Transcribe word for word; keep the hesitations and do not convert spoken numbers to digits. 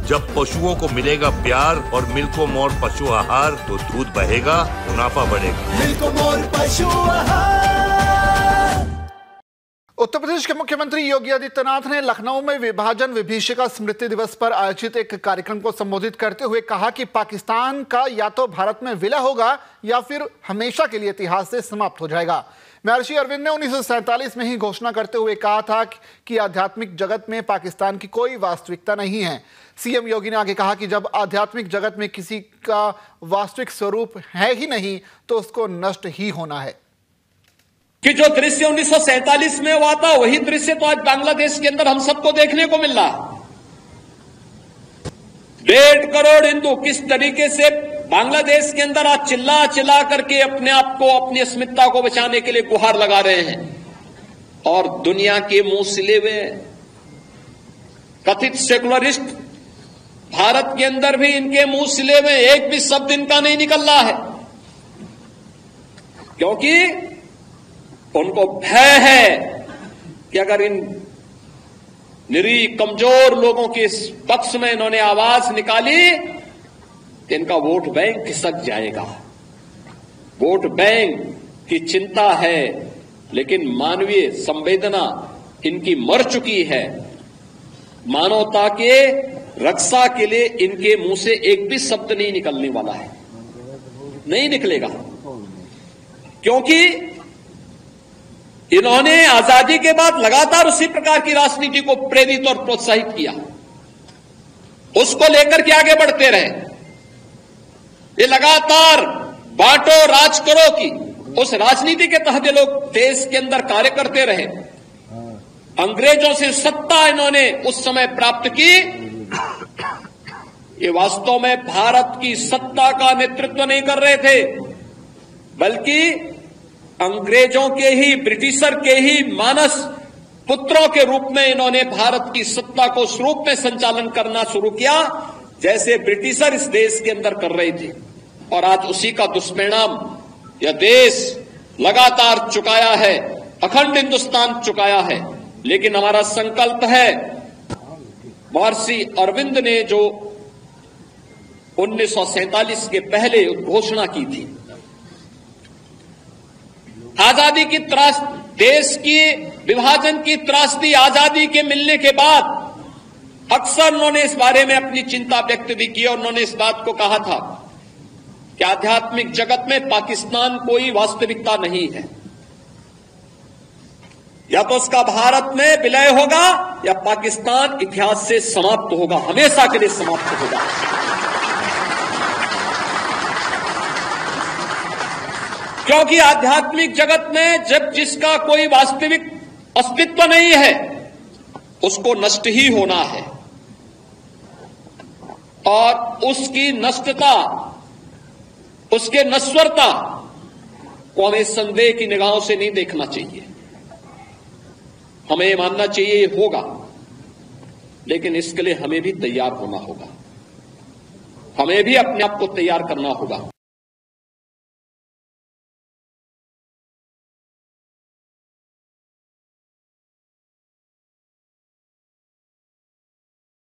जब पशुओं को मिलेगा प्यार और मिल्को मोर पशु आहार तो दूध बहेगा, मुनाफा बढ़ेगा। मिल्को मोर पशु आहार। उत्तर प्रदेश के मुख्यमंत्री योगी आदित्यनाथ ने लखनऊ में विभाजन विभीषिका स्मृति दिवस पर आयोजित एक कार्यक्रम को संबोधित करते हुए कहा कि पाकिस्तान का या तो भारत में विलय होगा या फिर हमेशा के लिए इतिहास से समाप्त हो जाएगा। महर्षि अरविंद ने उन्नीस सौ सैंतालीस में ही घोषणा करते हुए कहा था कि आध्यात्मिक जगत में पाकिस्तान की कोई वास्तविकता नहीं है। सीएम योगी ने आगे कहा कि जब आध्यात्मिक जगत में किसी का वास्तविक स्वरूप है ही नहीं तो उसको नष्ट ही होना है। कि जो दृश्य उन्नीस सौ सैंतालीस में हुआ था वही दृश्य तो आज बांग्लादेश के अंदर हम सबको देखने को मिल रहा। डेढ़ करोड़ हिंदू किस तरीके से बांग्लादेश के अंदर आज चिल्ला चिल्ला करके अपने आप को, अपनी अस्मिता को बचाने के लिए गुहार लगा रहे हैं और दुनिया के मुंह सिले हुए कथित सेकुलरिस्ट भारत के अंदर भी इनके मुंह सिले हुए एक भी शब्द इनका नहीं निकल रहा है, क्योंकि उनको भय है कि अगर इन निरीह कमजोर लोगों के इस पक्ष में इन्होंने आवाज निकाली तो इनका वोट बैंक खिसक जाएगा। वोट बैंक की चिंता है, लेकिन मानवीय संवेदना इनकी मर चुकी है। मानवता के रक्षा के लिए इनके मुंह से एक भी शब्द नहीं निकलने वाला है, नहीं निकलेगा, क्योंकि इन्होंने आजादी के बाद लगातार उसी प्रकार की राजनीति को प्रेरित और प्रोत्साहित किया, उसको लेकर के आगे बढ़ते रहे। ये लगातार बांटो राज करो की उस राजनीति के तहत ये लोग देश के अंदर कार्य करते रहे। अंग्रेजों से सत्ता इन्होंने उस समय प्राप्त की। ये वास्तव में भारत की सत्ता का नेतृत्व नहीं कर रहे थे, बल्कि अंग्रेजों के ही, ब्रिटिशर के ही मानस पुत्रों के रूप में इन्होंने भारत की सत्ता को उस रूप में संचालन करना शुरू किया जैसे ब्रिटिशर इस देश के अंदर कर रहे थे। और आज उसी का दुष्परिणाम यह देश लगातार चुकाया है, अखंड हिंदुस्तान चुकाया है। लेकिन हमारा संकल्प है, महर्षि अरविंद ने जो उन्नीस सौ सैंतालीस के पहले घोषणा की थी, आजादी की त्रास, देश की विभाजन की त्रासदी आजादी के मिलने के बाद अक्सर उन्होंने इस बारे में अपनी चिंता व्यक्त भी की और उन्होंने इस बात को कहा था कि आध्यात्मिक जगत में पाकिस्तान कोई वास्तविकता नहीं है। या तो उसका भारत में विलय होगा या पाकिस्तान इतिहास से समाप्त होगा, हमेशा के लिए समाप्त होगा। क्योंकि आध्यात्मिक जगत में जब जिसका कोई वास्तविक अस्तित्व नहीं है उसको नष्ट ही होना है, और उसकी नष्टता, उसके नश्वरता को हमें संदेह की निगाहों से नहीं देखना चाहिए। हमें मानना चाहिए ये होगा, लेकिन इसके लिए हमें भी तैयार होना होगा, हमें भी अपने आप को तैयार करना होगा।